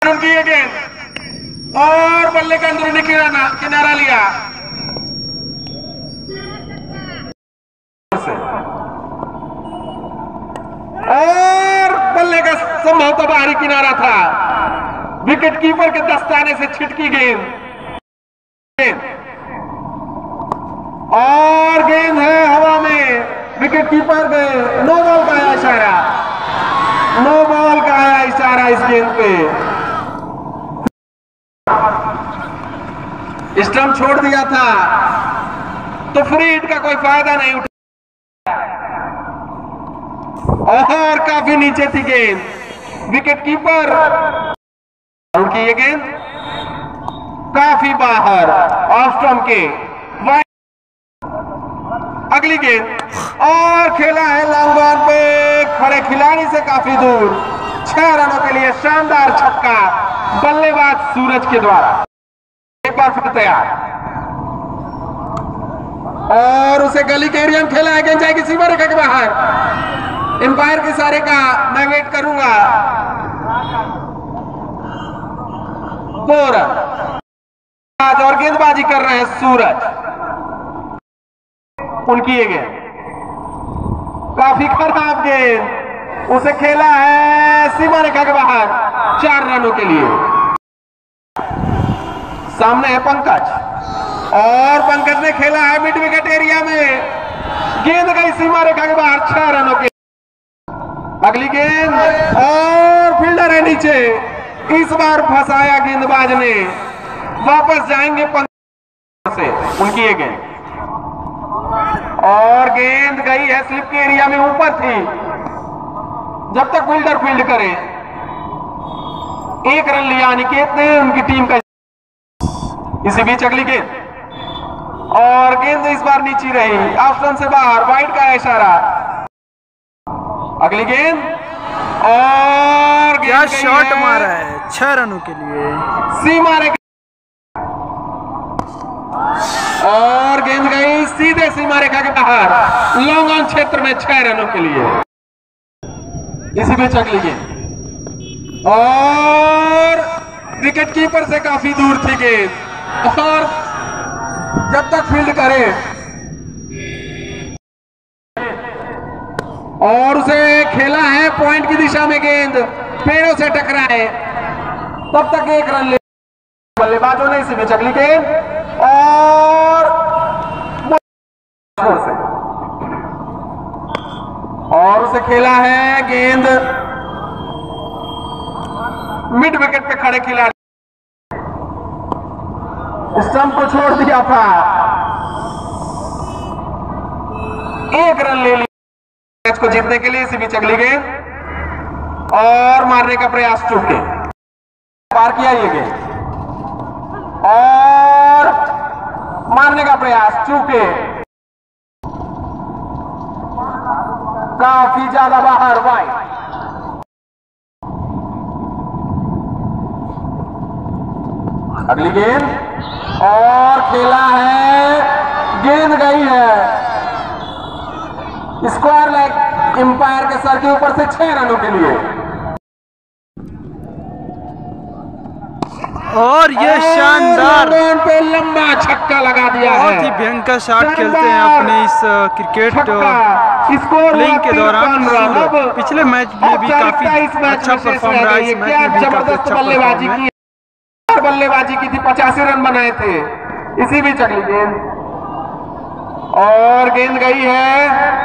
उनकी ये गेंद और बल्ले का अंदरूनी किनारा लिया और बल्ले का संभवतः बाहरी किनारा था। विकेट कीपर के दस्ताने से छिटकी गेंद और गेंद है हवा में। विकेट कीपर गए, नो बॉल का आया इशारा, नो बॉल का आया इशारा इस गेंद पे। स्टंप छोड़ दिया था तो फ्री हिट का कोई फायदा नहीं उठा और काफी नीचे थी गेंद। विकेट कीपर उनकी ये गेंद काफी बाहर ऑफ स्टंप के। अगली गेंद और खेला है लॉन्ग ऑन पे खड़े खिलाड़ी से काफी दूर। 6 रनों के लिए शानदार छक्का बल्लेबाज सूरज के द्वारा। एक बार फिर तैयार और उसे गली के एरिया में खेला है। गेंद जाएगी सीमा रेखा के बाहर। एम्पायर के इशारे का मैं वेट करूंगा। 2 रन और गेंदबाजी कर रहे हैं सूरज। उनकी ये गेंद काफी खराब गेंद, उसे खेला है सीमा रेखा के बाहर 4 रनों के लिए। सामने है पंकज और पंकज ने खेला है मिड विकेट एरिया में। गेंद गई सीमा रेखा के बाहर 6 रनों के। अगली गेंद और फील्डर है नीचे। इस बार फंसाया गेंदबाज ने। वापस जाएंगे पंकज से। उनकी ये गेंद और गेंद गई है स्लिप के एरिया में, ऊपर थी। जब तक फील्डर फील्ड करे। 1 रन लिया अनिकेत ने उनकी टीम का। इसी बीच अगली गेंद और गेंद इस बार नीचे रही, ऑप्शन से बाहर, वाइड का इशारा। अगली गेंद और क्या शॉट मारा है 6 रनों के लिए। सीमा रेखा और गेंद गई सीधे सीमा रेखा के बाहर लॉन्ग ऑन क्षेत्र में 6 रनों के लिए। इसी बीच अगली गेंद और विकेट कीपर से काफी दूर थी गेंद और जब तक फील्ड करे और उसे खेला है पॉइंट की दिशा में। गेंद पेड़ों से टकराए तब तक 1 रन ले बल्लेबाजों ने। इसी बीच अगली गेंद और उसे खेला है गेंद मिड विकेट पे खड़े खिलाड़ी। स्टंप को छोड़ दिया था। 1 रन ले लिया मैच को जीतने के लिए। इसी बीच अगली गेंद और मारने का प्रयास चूके पार किया ये गेंद और मारने का प्रयास चूके काफी ज्यादा बाहर वाइड। अगली गेंद और खेला है, गेंद गई है स्क्वायर लेग एम्पायर के सर के ऊपर से 6 रनों के लिए। और ये शानदार पे लंबा छक्का लगा दिया है। बहुत ही भयंकर शॉट खेलते हैं अपने इस क्रिकेट प्लेइंग के दौरान। पिछले मैच में भी काफी अच्छा परफॉर्म रहा। इस मैच में भी काफी अच्छा बल्लेबाजी की। बल्लेबाजी की थी, 85 रन बनाए थे। इसी बीच अगली गेंद और गेंद गई है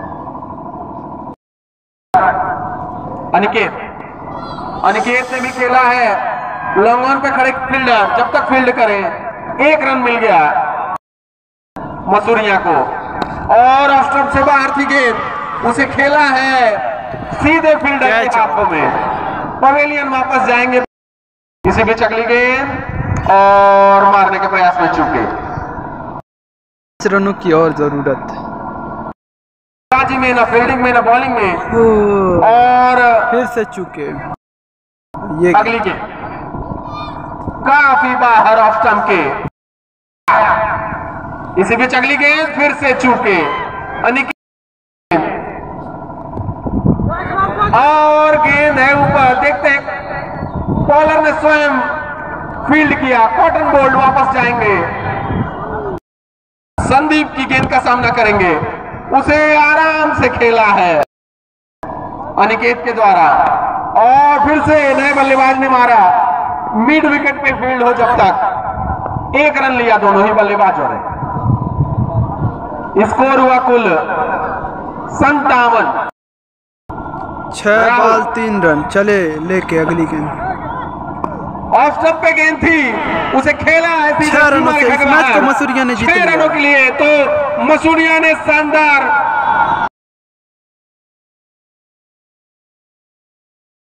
अनिकेत ने भी खेला है लॉन्ग ऑन पे खड़े फील्डर। जब तक फील्ड करें 1 रन मिल गया मसूरिया को और ऑफ स्टंप से बाहर थी गेंद। उसे खेला है सीधे फील्डर के हाथों में। पवेलियन वापस जाएंगे। इसी बीच अगली गेंद और मारने के प्रयास में चूके। 5 रनों की और जरूरत बाजी में, ना फील्डिंग में, ना बॉलिंग में और फिर से चूके। ये अगली गेंद काफी बाहर ऑफ स्टंप के। इसी बीच अगली गेंद फिर से चूके और गेंद है ऊपर। देखते हैं बॉलर ने स्वयं फील्ड किया, कॉटन बोल्ट वापस जाएंगे, संदीप की गेंद का सामना करेंगे, उसे आराम से खेला है अनिकेत के द्वारा और फिर से नए बल्लेबाज ने मारा। मिड विकेट पे फील्ड हो जब तक 1 रन लिया दोनों ही बल्लेबाजों ने। स्कोर हुआ कुल 57। 6 बॉल 3 रन। चले लेके अगली गेंद। ऑफ स्टंप पे गेंद थी, उसे खेला है 6 रनों से इस मैच को मसूरिया ने जीत लिया। 6 रनों के लिए तो मसूरिया ने शानदार